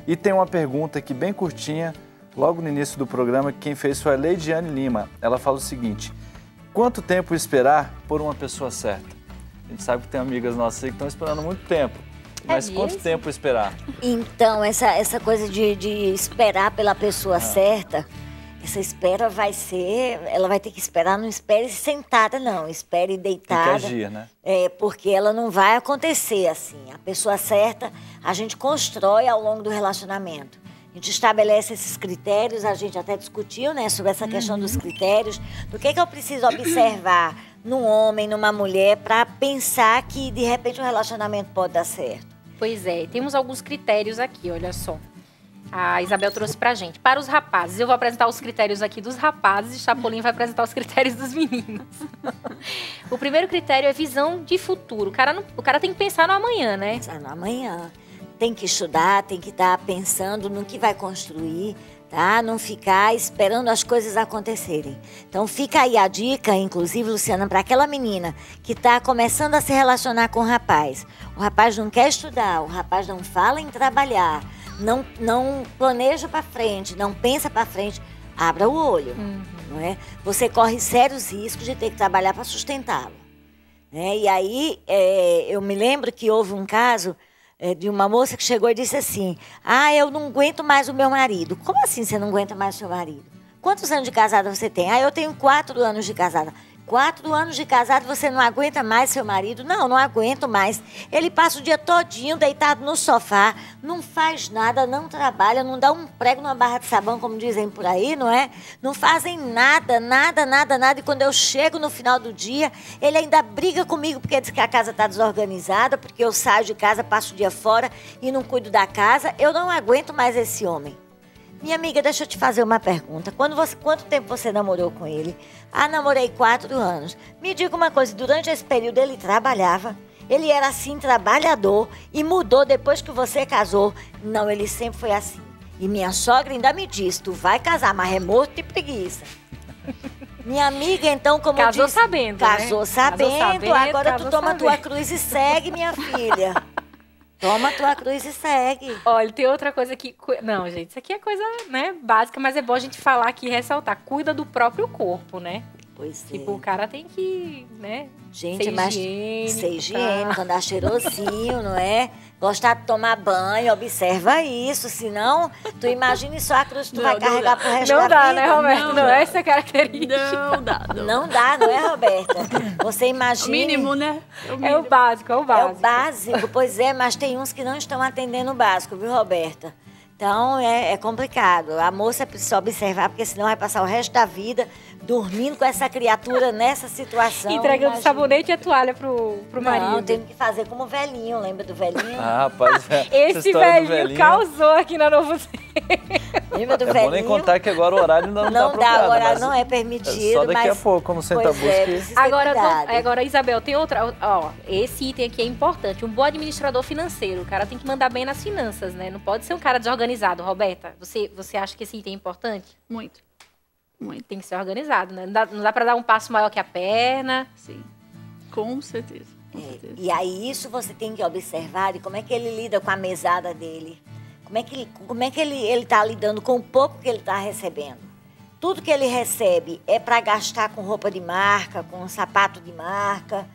E tem uma pergunta aqui bem curtinha, logo no início do programa, que quem fez foi a Leidiane Lima. Ela fala o seguinte: quanto tempo esperar por uma pessoa certa? A gente sabe que tem amigas nossas aí que estão esperando muito tempo. Mas quanto tempo esperar? Então, essa coisa de esperar pela pessoa certa, essa espera vai ser... Ela vai ter que esperar, não espere sentada, não. Espere deitada. Tem que agir, né? Porque ela não vai acontecer assim. A pessoa certa, a gente constrói ao longo do relacionamento. A gente estabelece esses critérios, a gente até discutiu, né, sobre essa questão dos critérios, do que eu preciso observar num homem, numa mulher, para pensar que, de repente, um relacionamento pode dar certo. Pois é, temos alguns critérios aqui, olha só. A Isabel trouxe pra gente. Para os rapazes, eu vou apresentar os critérios aqui dos rapazes e Chapolin vai apresentar os critérios dos meninos. O primeiro critério é visão de futuro. O cara tem que pensar no amanhã, né? Pensar no amanhã. Tem que estudar, tem que estar pensando no que vai construir, tá? Não ficar esperando as coisas acontecerem. Então fica aí a dica, inclusive, Luciana, para aquela menina que está começando a se relacionar com o rapaz. O rapaz não quer estudar, o rapaz não fala em trabalhar, não planeja para frente, não pensa para frente. Abra o olho, não é? Você corre sérios riscos de ter que trabalhar para sustentá-lo. Né? E aí, eu me lembro que houve um caso de uma moça que chegou e disse assim: eu não aguento mais o meu marido. Como assim você não aguenta mais o seu marido? Quantos anos de casada você tem? Eu tenho 4 anos de casada. 4 anos de casado, você não aguenta mais seu marido? Não aguento mais. Ele passa o dia todinho deitado no sofá, não faz nada, não trabalha, não dá um prego numa barra de sabão, como dizem por aí, não é? Não fazem nada. E quando eu chego no final do dia, ele ainda briga comigo porque diz que a casa está desorganizada, porque eu saio de casa, passo o dia fora e não cuido da casa. Eu não aguento mais esse homem. Minha amiga, deixa eu te fazer uma pergunta. Quanto tempo você namorou com ele? Namorei 4 anos. Me diga uma coisa, durante esse período ele trabalhava? Ele era assim, trabalhador, e mudou depois que você casou? Não, ele sempre foi assim. E minha sogra ainda me disse: tu vai casar, mas é morto de preguiça. Minha amiga, então, como casou disse... Sabendo, casou né? sabendo. Agora tu toma sabendo. tua cruz e segue, minha filha. Toma tua cruz e segue. Olha, tem outra coisa aqui. Não, gente, isso aqui é coisa, né, básica, mas é bom a gente falar aqui e ressaltar. Cuida do próprio corpo, né? Pois tipo, o cara tem que, né? Gente, ser higiênico, tá? Andar cheirosinho, não é? Gostar de tomar banho, observa isso. Senão, tu imagina só a cruz que tu vai carregar pro resto da vida. Não dá, né, Roberto? Não é essa característica. Não dá, não é, Roberta? Você imagina... O mínimo, né? É o básico. É o básico, pois é, mas tem uns que não estão atendendo o básico, viu, Roberta? Então, é complicado. A moça precisa observar, porque senão vai passar o resto da vida dormindo com essa criatura nessa situação. Entregando sabonete e a toalha pro marido. Não, tem que fazer como o velhinho, lembra do velhinho? Rapaz, esse velhinho causou aqui na Novo Lembra do velhinho? Bom nem contar que agora o horário não dá o horário não é permitido. Só daqui a pouco, como senta a busca. Agora, Isabel, tem outra. Ó, esse item aqui é importante. Um bom administrador financeiro. O cara tem que mandar bem nas finanças, né? Não pode ser um cara desorganizado. Roberta, você acha que esse item é importante? Muito. Tem que ser organizado, né? Não dá pra dar um passo maior que a perna. Sim, com certeza. E aí isso você tem que observar, e como é que ele lida com a mesada dele. Como é que ele tá lidando com o pouco que ele tá recebendo. Tudo que ele recebe é para gastar com roupa de marca, com sapato de marca.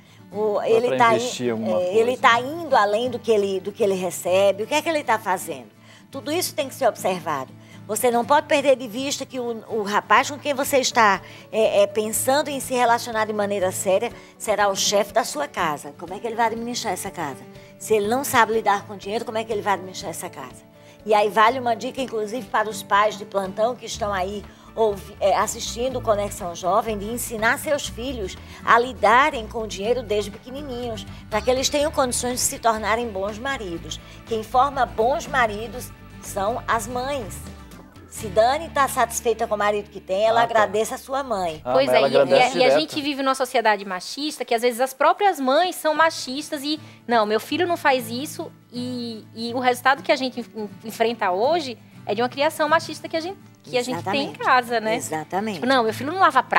Ele tá indo além do que ele recebe. O que é que ele está fazendo? Tudo isso tem que ser observado. Você não pode perder de vista que o rapaz com quem você está pensando em se relacionar de maneira séria será o chefe da sua casa. Como é que ele vai administrar essa casa? Se ele não sabe lidar com dinheiro, como é que ele vai administrar essa casa? E aí vale uma dica, inclusive, para os pais de plantão que estão aí assistindo o Conexão Jovem, de ensinar seus filhos a lidarem com o dinheiro desde pequenininhos, para que eles tenham condições de se tornarem bons maridos. Quem forma bons maridos são as mães. Se Dani está satisfeita com o marido que tem, ela agradece a sua mãe. Pois é, e a gente vive numa sociedade machista que às vezes as próprias mães são machistas e... Não, meu filho não faz isso e o resultado que a gente enfrenta hoje é de uma criação machista que a gente tem em casa, né? Exatamente. Tipo, não, meu filho não lava prato.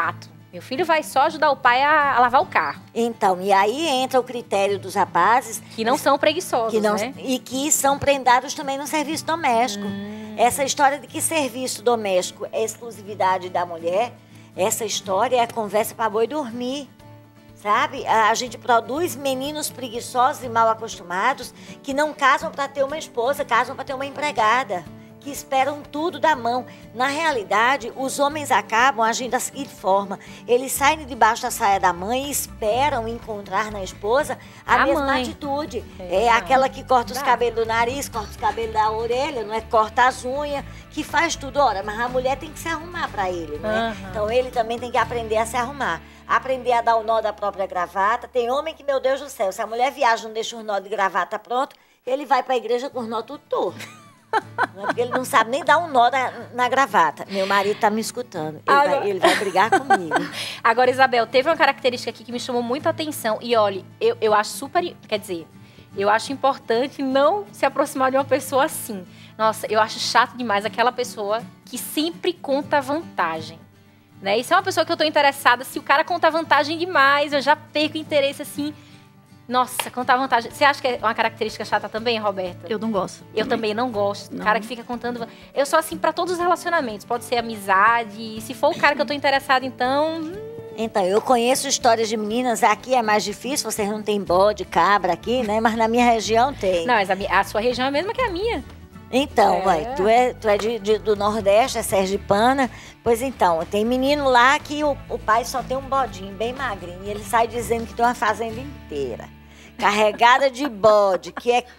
Meu filho vai só ajudar o pai a lavar o carro. Então, e aí entra o critério dos rapazes... Que não são preguiçosos, né? E que são prendados também no serviço doméstico. Essa história de que serviço doméstico é exclusividade da mulher, essa história é conversa para boi dormir. Sabe? A gente produz meninos preguiçosos e mal acostumados que não casam para ter uma esposa, casam para ter uma empregada, que esperam tudo da mão. Na realidade, os homens acabam agindo da seguinte forma: eles saem de debaixo da saia da mãe e esperam encontrar na esposa a mesma mãe. Atitude. É aquela que corta os cabelos do nariz, corta os cabelos da orelha, não é? Corta as unhas, que faz tudo. Ora, mas a mulher tem que se arrumar para ele, né? Então ele também tem que aprender a se arrumar. Aprender a dar o nó da própria gravata. Tem homem que, meu Deus do céu, se a mulher viaja e não deixa o nó de gravata pronto, ele vai para a igreja com os nó tudo torto. Porque ele não sabe nem dar um nó na gravata. Meu marido tá me escutando. Ele vai brigar comigo. Agora, Isabel, teve uma característica aqui que me chamou muita atenção. E olha, eu acho super... Quer dizer, eu acho importante não se aproximar de uma pessoa assim. Nossa, eu acho chato demais aquela pessoa que sempre conta vantagem. Né? Isso é uma pessoa que eu tô interessada. Se o cara conta vantagem demais, eu já perco interesse assim... Nossa, contar vantagem. Você acha que é uma característica chata também, Roberta? Eu não gosto. Eu também não gosto. Não. O cara que fica contando... Eu sou assim pra todos os relacionamentos. Pode ser amizade. Se for o cara que eu tô interessada, então... Então, eu conheço histórias de meninas. Aqui é mais difícil, vocês não têm bode, cabra aqui, né? Mas na minha região tem. Não, mas a sua região é a mesma que a minha. Então, ué, tu é do Nordeste, é sergipana. Pois então, tem menino lá que o pai só tem um bodinho, bem magrinho. E ele sai dizendo que tem uma fazenda inteira, carregada de bode, que é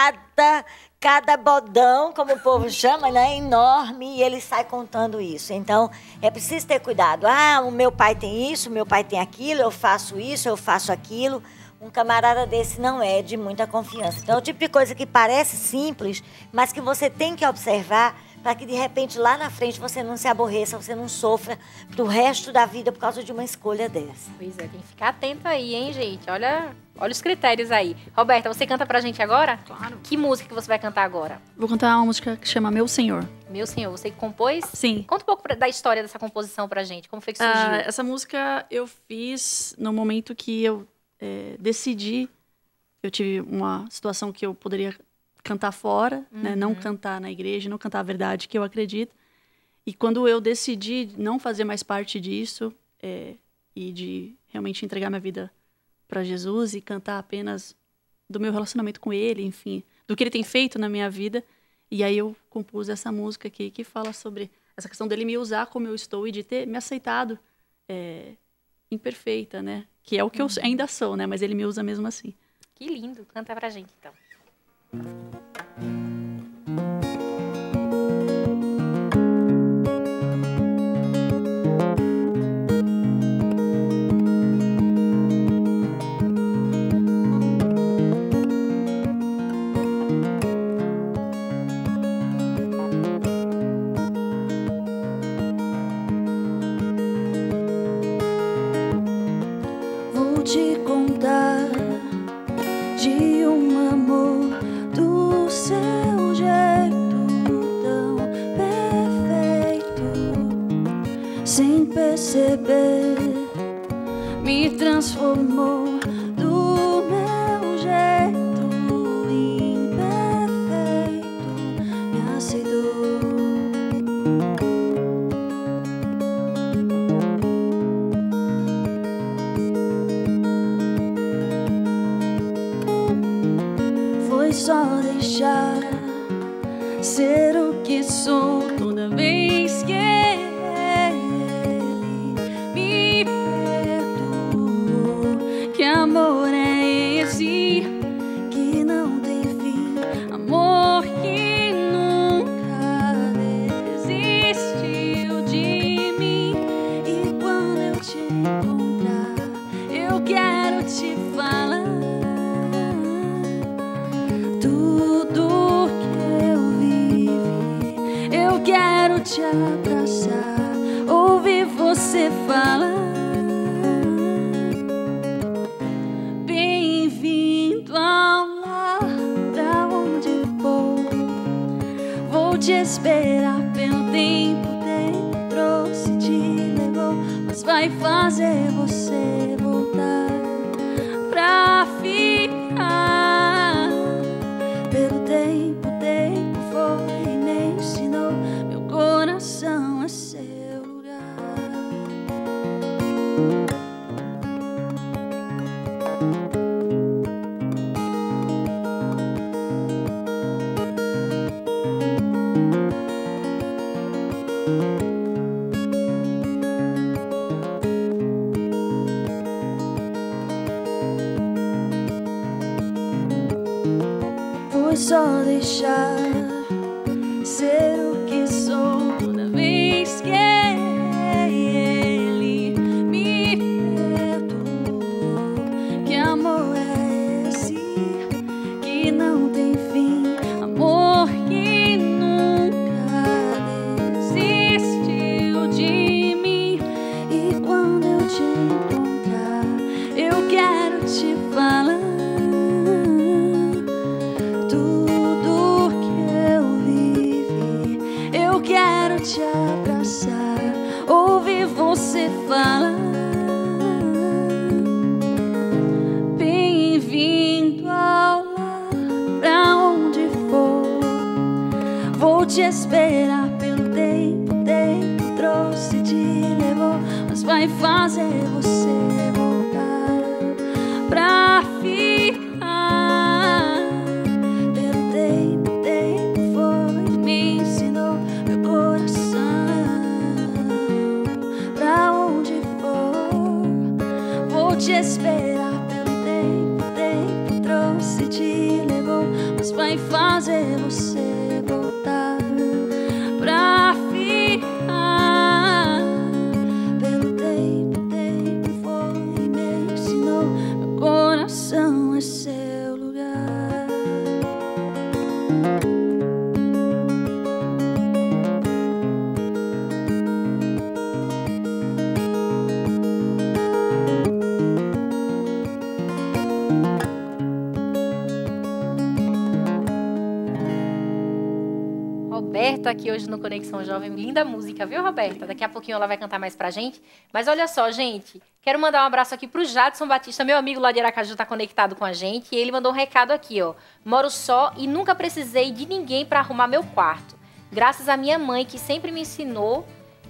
cada bodão, como o povo chama, né, enorme, e ele sai contando isso. Então, é preciso ter cuidado. Ah, o meu pai tem isso, o meu pai tem aquilo, eu faço isso, eu faço aquilo. Um camarada desse não é de muita confiança. Então, é o tipo de coisa que parece simples, mas que você tem que observar para que, de repente, lá na frente, você não se aborreça, você não sofra pro resto da vida por causa de uma escolha dessa. Pois é, tem que ficar atento aí, hein, gente? Olha os critérios aí. Roberta, você canta pra gente agora? Claro. Que música que você vai cantar agora? Vou cantar uma música que chama Meu Senhor. Meu Senhor, você que compôs? Sim. Conta um pouco da história dessa composição pra gente. Como foi que surgiu? Essa música eu fiz no momento que eu decidi. Eu tive uma situação que eu poderia cantar fora, né? Não cantar na igreja, não cantar a verdade que eu acredito. E quando eu decidi não fazer mais parte disso e de realmente entregar minha vida para Jesus e cantar apenas do meu relacionamento com Ele, enfim, do que Ele tem feito na minha vida, e aí eu compus essa música aqui que fala sobre essa questão dele me usar como eu estou e de ter me aceitado imperfeita, né? Que é o que eu ainda sou, né? Mas Ele me usa mesmo assim. Que lindo. Canta pra gente, então. Vou te contar de um amor do seu jeito tão perfeito, sem perceber, me transformou do meu jeito imperfeito, me aceitou. Foi só deixar ser o que sou toda vez que Ele me perdoou. Que amor é esse que não tem fim? Amor que nunca desistiu de mim. E quando eu te encontrar, eu quero te falar tudo que eu vivi. Eu quero te abraçar, ouvir você falar. Bem-vindo ao lar, pra onde for. Vou te esperar pelo tempo, o tempo trouxe, te levou. mas vai fazer você voltar pra ficar. Pelo tempo, o tempo foi e me ensinou, meu coração é seu lugar. Vou só deixar ser o que sou toda vez que ele me perdoou. Que amor é esse que não tem fim? Amor que nunca desistiu de mim. E quando eu te encontrar, eu quero te falar tudo que eu vivi. Eu quero te abraçar, ouvir você falar. Bem-vindo ao lar, pra onde for. Vou te esperar pelo tempo, o tempo trouxe e te levou, mas vai fazer você voltar pra ficar. Pelo tempo, o tempo foi e me ensinou, meu coração pra onde for. Vou te esperar pelo tempo, o tempo trouxe e te levou, mas vai fazer você voltar pra ficar. Pelo tempo, o tempo foi e me ensinou, meu coração é seu lugar. Roberta aqui hoje no Conexão Jovem. Linda música, viu, Roberta? Daqui a pouquinho ela vai cantar mais pra gente. Mas olha só, gente, quero mandar um abraço aqui pro Jadson Batista, meu amigo lá de Aracaju, tá conectado com a gente. E ele mandou um recado aqui, ó. Moro só e nunca precisei de ninguém pra arrumar meu quarto. Graças à minha mãe, que sempre me ensinou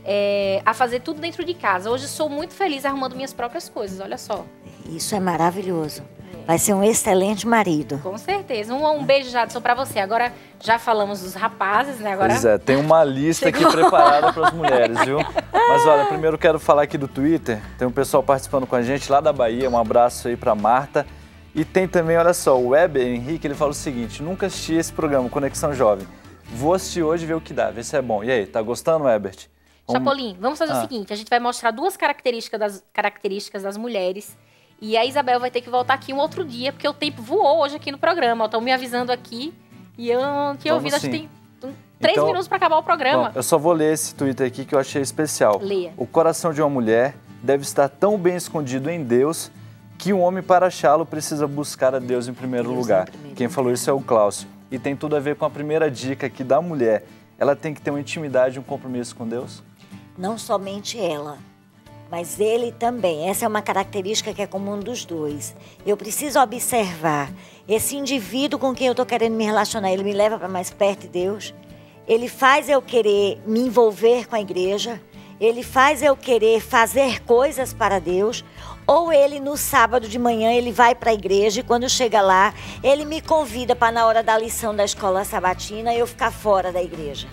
a fazer tudo dentro de casa. Hoje sou muito feliz arrumando minhas próprias coisas, olha só. Isso é maravilhoso. Vai ser um excelente marido. Com certeza. Um beijo, Jadson, pra você. Agora já falamos dos rapazes, né? Agora... Pois é, tem uma lista aqui preparada para as mulheres, viu? Mas olha, primeiro quero falar aqui do Twitter. Tem um pessoal participando com a gente lá da Bahia. Um abraço aí para Marta. E tem também, olha só, o Weber Henrique, ele fala o seguinte: nunca assisti esse programa, Conexão Jovem. Vou assistir hoje e ver o que dá, ver se é bom. E aí, tá gostando, Ebert? Chapolin, vamos fazer o seguinte, a gente vai mostrar duas características das mulheres e a Isabel vai ter que voltar aqui um outro dia, porque o tempo voou hoje aqui no programa. Estão me avisando aqui e eu não tinha ouvido, acho que tem 3 minutos para acabar o programa. Bom, eu só vou ler esse Twitter aqui que eu achei especial. Leia. O coração de uma mulher deve estar tão bem escondido em Deus que um homem, para achá-lo, precisa buscar a Deus em primeiro lugar. Quem falou isso é o Cláudio. E tem tudo a ver com a primeira dica aqui da mulher. Ela tem que ter uma intimidade, um compromisso com Deus? Não somente ela, mas ele também. Essa é uma característica que é comum dos dois. Eu preciso observar esse indivíduo com quem eu estou querendo me relacionar. Ele me leva para mais perto de Deus. Ele faz eu querer me envolver com a igreja. Ele faz eu querer fazer coisas para Deus. Ou ele, no sábado de manhã, ele vai para a igreja e quando chega lá, ele me convida para, na hora da lição da escola sabatina, eu ficar fora da igreja.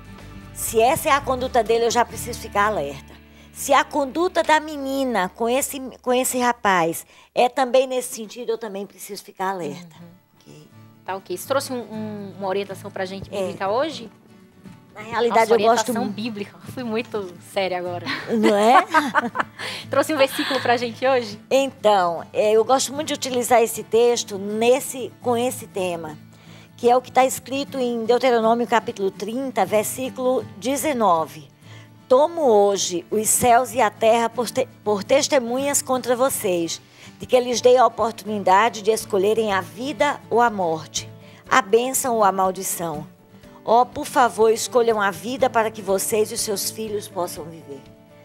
Se essa é a conduta dele, eu já preciso ficar alerta. Se a conduta da menina com esse rapaz é também nesse sentido, eu também preciso ficar alerta. Okay. Tá ok. Você trouxe uma orientação pra gente bíblica hoje? Na realidade, eu gosto... orientação bíblica. Fui muito séria agora. Não é? Trouxe um versículo pra gente hoje? Então, eu gosto muito de utilizar esse texto com esse tema, que é o que está escrito em Deuteronômio capítulo 30, versículo 19. Tomo hoje os céus e a terra por testemunhas contra vocês, de que lhes dei a oportunidade de escolherem a vida ou a morte, a bênção ou a maldição. Por favor, escolham a vida para que vocês e os seus filhos possam viver.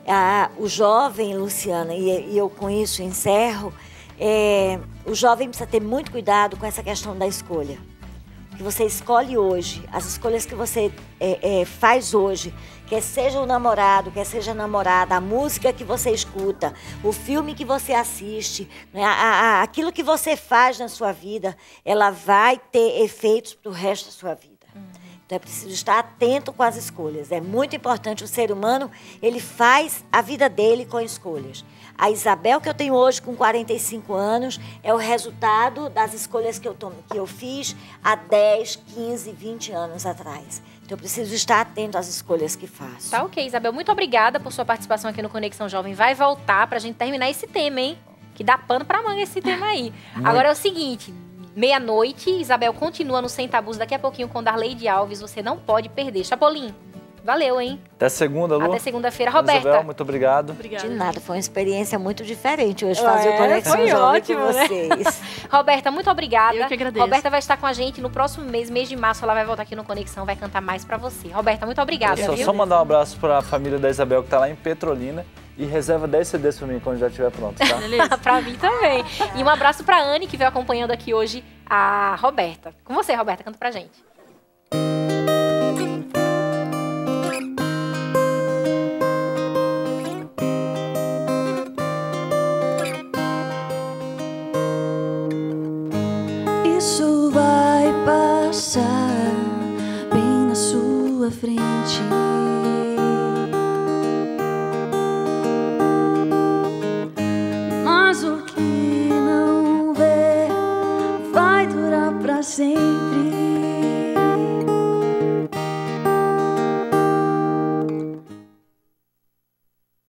O jovem, Luciana, e eu com isso encerro, o jovem precisa ter muito cuidado com essa questão da escolha. O que você escolhe hoje, as escolhas que você faz hoje, quer seja o namorado, quer seja a namorada, a música que você escuta, o filme que você assiste, né, aquilo que você faz na sua vida, ela vai ter efeitos para o resto da sua vida. Então é preciso estar atento com as escolhas. É muito importante, o ser humano, ele faz a vida dele com escolhas. A Isabel que eu tenho hoje com 45 anos é o resultado das escolhas que eu fiz há 10, 15, 20 anos atrás. Então eu preciso estar atento às escolhas que faço. Tá ok, Isabel. Muito obrigada por sua participação aqui no Conexão Jovem. Vai voltar pra gente terminar esse tema, hein? Que dá pano pra manga esse tema aí. Agora é o seguinte, meia-noite, Isabel continua no Sem Tabus daqui a pouquinho com Darleide Alves. Você não pode perder. Chapolin, valeu, hein? Até segunda, Lu. Até segunda-feira. Roberta. Isabel, muito obrigado. Obrigada. De nada, foi uma experiência muito diferente hoje fazer o Conexão foi Jovem ótimo, com né? vocês. Roberta, muito obrigada. Eu que agradeço. Roberta vai estar com a gente no próximo mês de março. Ela vai voltar aqui no Conexão, vai cantar mais pra você. Roberta, muito obrigada. Só mandar um abraço para a família da Isabel que tá lá em Petrolina e reserva 10 CDs para mim quando já estiver pronto, tá? Beleza? Pra mim também. E um abraço pra Anne, que veio acompanhando aqui hoje a Roberta. Com você, Roberta, canta pra gente. Isso vai passar bem na sua frente.